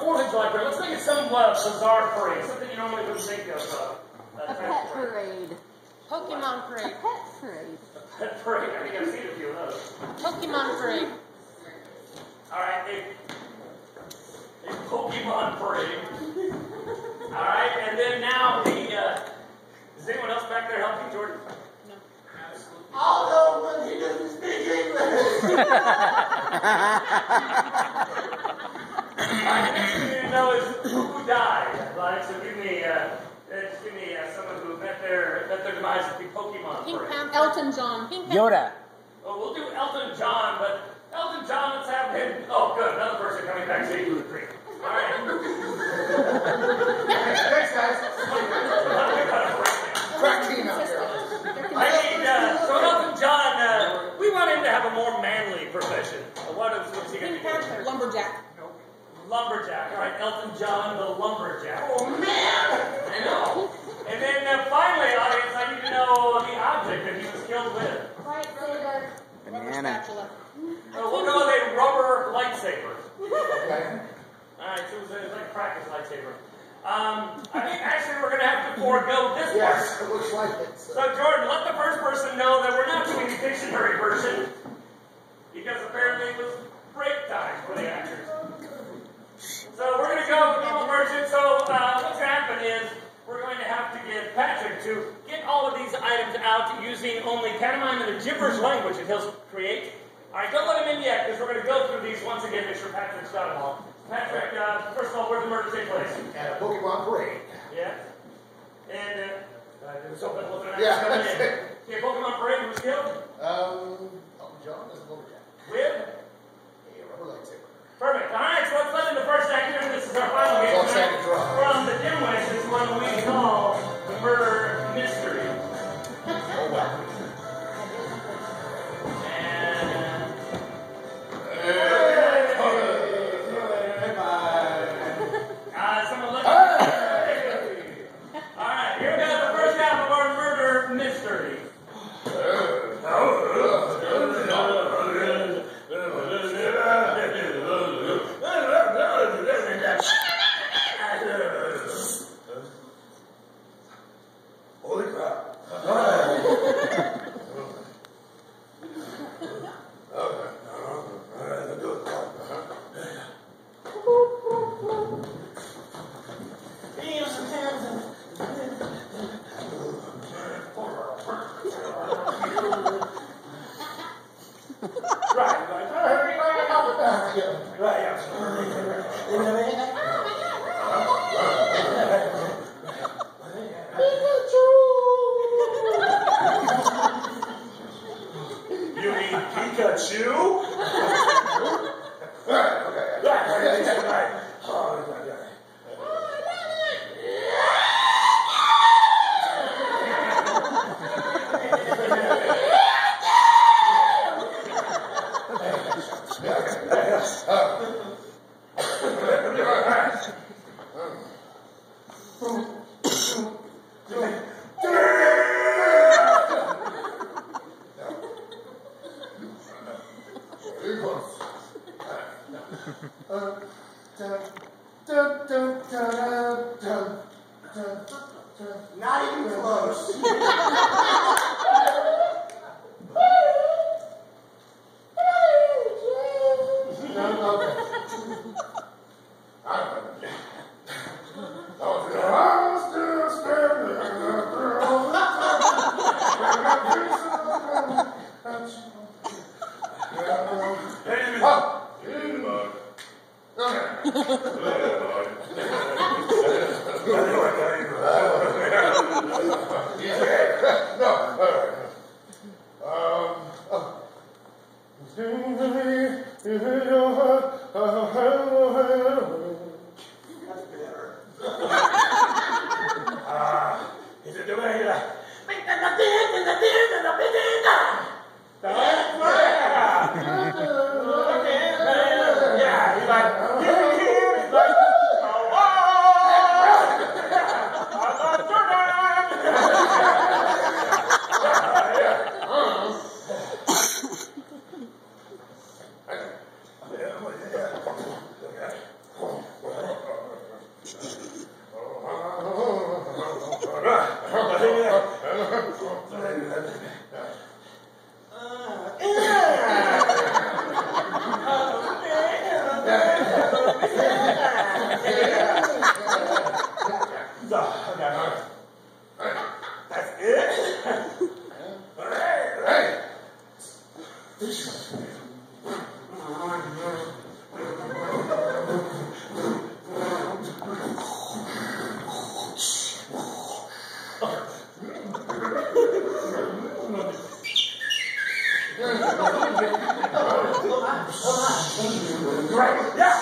4th of July parade. Let's make it some bizarre parade, something you normally wouldn't think of. A pet parade. Pokemon parade. A pet parade. A pet parade. I think I've seen a few of those. Pokemon parade. All right, a Pokemon parade. All right, and then now is anyone else back there helping Jordan? No. I'll know when he doesn't speak English. The next thing you need to know is who died. Like, so give me someone who met their demise at the Pokemon Pink parade. Panther. Elton John. Pink Panther. Yoda. Oh, we'll do Elton John, but Elton John, let's have him. Oh, good, another person coming backstage with a drink. All right. Thanks, guys. Crack team out here. So Elton John, we want him to have a more manly profession. What's he going to Pink be Panther. doing? Lumberjack. Lumberjack. All right, Elton John, the lumberjack. Oh, man. I know. And then finally, audience, I need to know the object that he was killed with. Lightsaber. Rubber Banana. spatula. We'll go with a rubber lightsaber. Okay. All right, so it was like a practice lightsaber. I think actually we're going to have to forego this Yes, part. it looks like it. So Jordan, let the first person know that we're not doing the dictionary version because apparently it was break time for the actors. So we're going to go with the normal version. So what's going to happen is we're going to have to get Patrick to get all of these items out using only pantomime and the gibberish language that he'll create. All right, don't let him in yet because we're going to go through these once again, make sure Patrick's got them all. Patrick, first of all, where did the murder take place? At a Pokemon parade. Yeah. And something wasn't Yeah, coming that's in. it. Okay, Pokemon parade who was killed Elton John is a lumberjack. with. A rubber lightsaber. Perfect. All right, so let's let in the first actor. This is our final game Let's have it draw. from the Dim West. This one we call the murder mystery. Oh, wow. Someone look. Hey! All right, here goes the first half of our murder mystery. Holy crap. You mean Pikachu? Not even close. Is it the way that? Yeah, he's like, Right, yeah.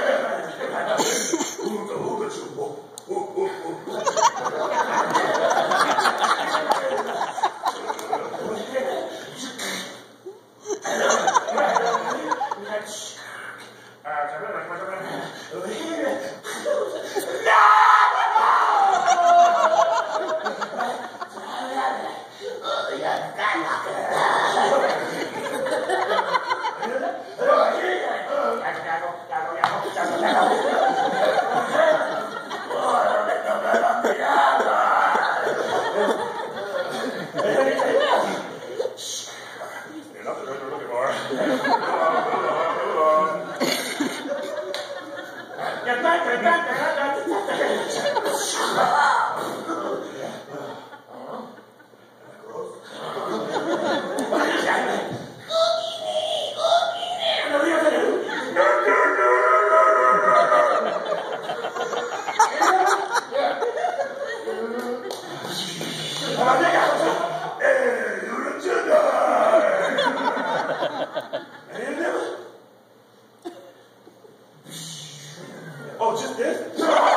Oh, just this?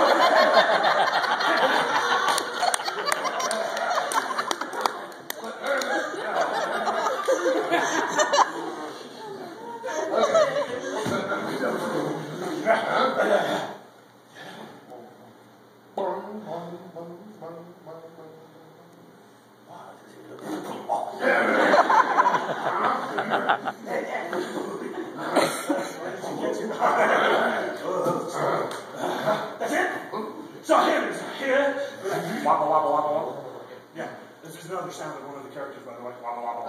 That's it? So here. Wobble, wobble, wobble, wobble. Yeah, this is another sound of one of the characters, by the way. Wobble, wobble,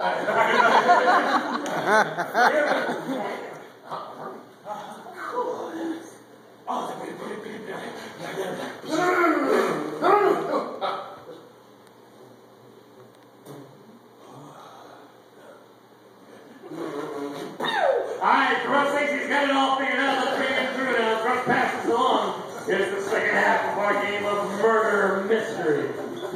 Alright, Russ thinks he's got it all figured out. Let's bring him through now. Russ passes along. Here's the second half of our game of murder mystery.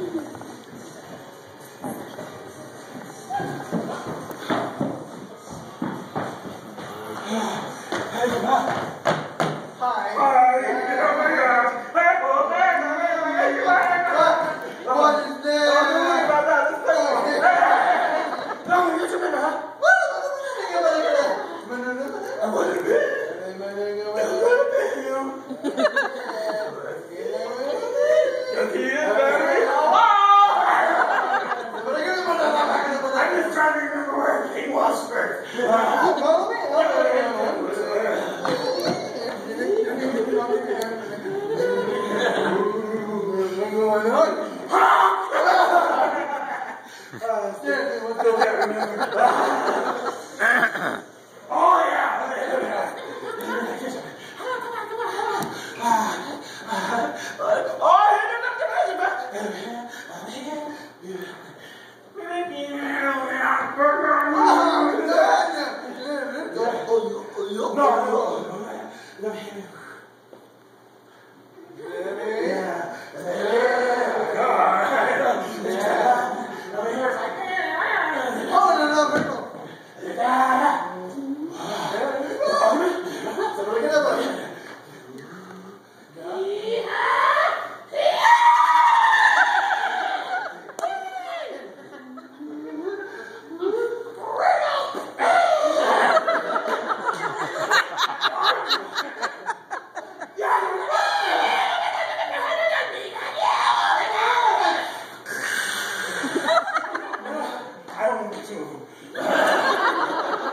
I'm just trying to remember where he was first. Oh, yeah. I don't need to.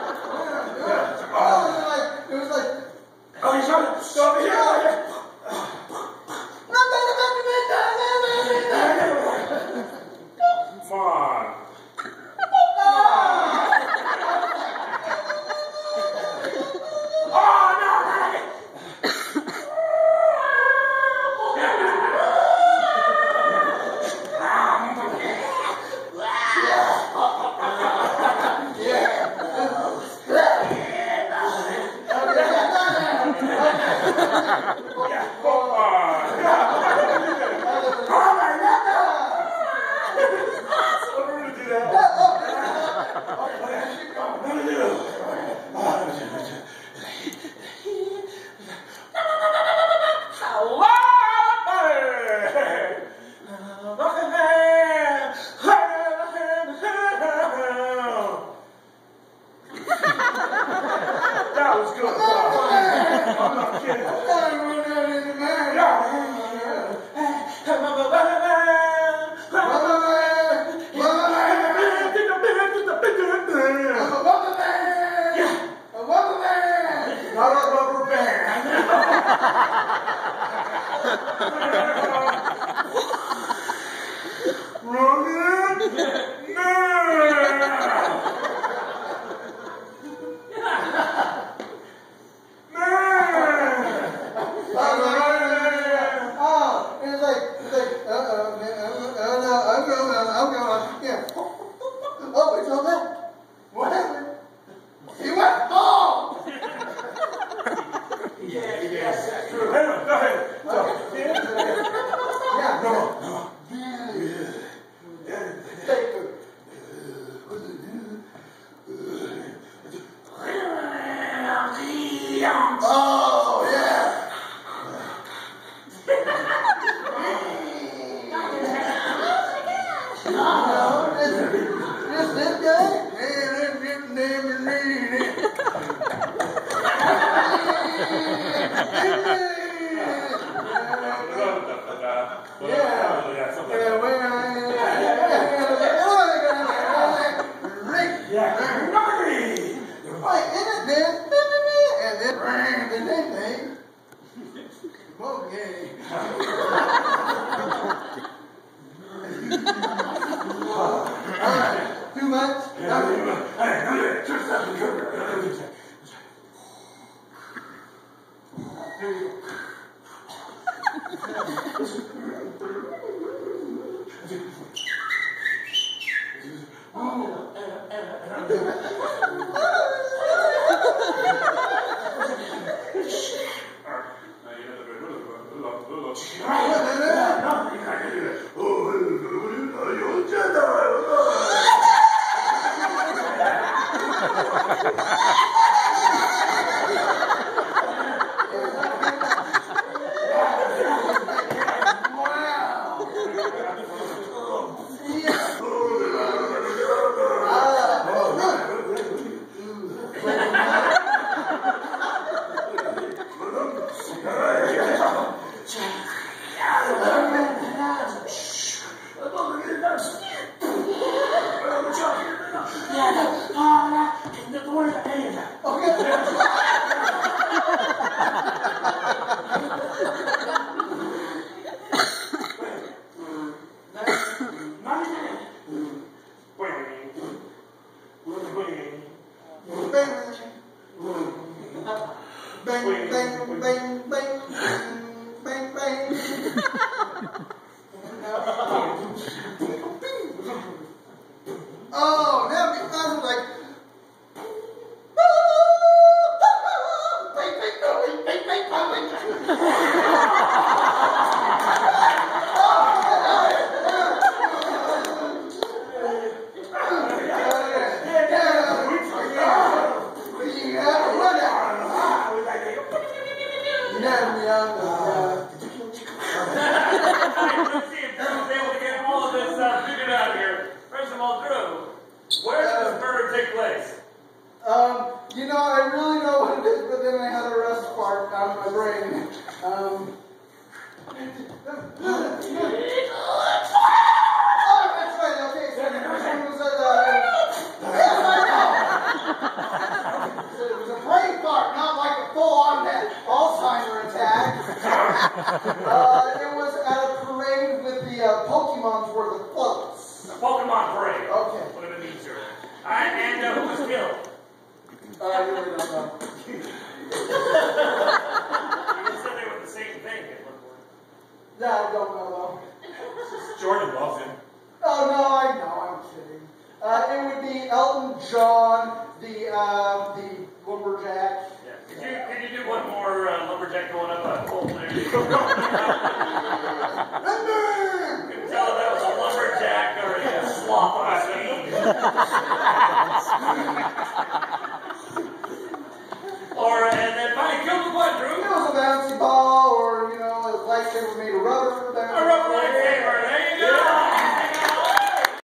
Not a rubber band. Oh, it's all that. What happened? He went home. Yes, that's true. Hang on, go ahead. Yeah, no. Take food. Oh, yeah. This guy? Too much? Oh, now it sounds like Let's see if Drew's able to get all of this figured out here. First of all, Drew, where did this murder take place? you know, I really know what it is, but then I had a rust part out of my brain. Oh, that's right, okay, so the first one was yes, I know! So it was a brain part, not like a full-on Alzheimer attack. It was at a parade with the Pokemons were the floats. The Pokemon parade. Okay. Would have been easier. And who was killed? I really don't know. You said they were the same thing at one point. Yeah, I don't know though. Jordan loves him. Oh no, I know, I'm kidding. It would be Elton John, the lumberjack. Yeah. Could you do one more lumberjack going up a pole there? You Remember! can tell that was a lumberjack or a sloth on a speed.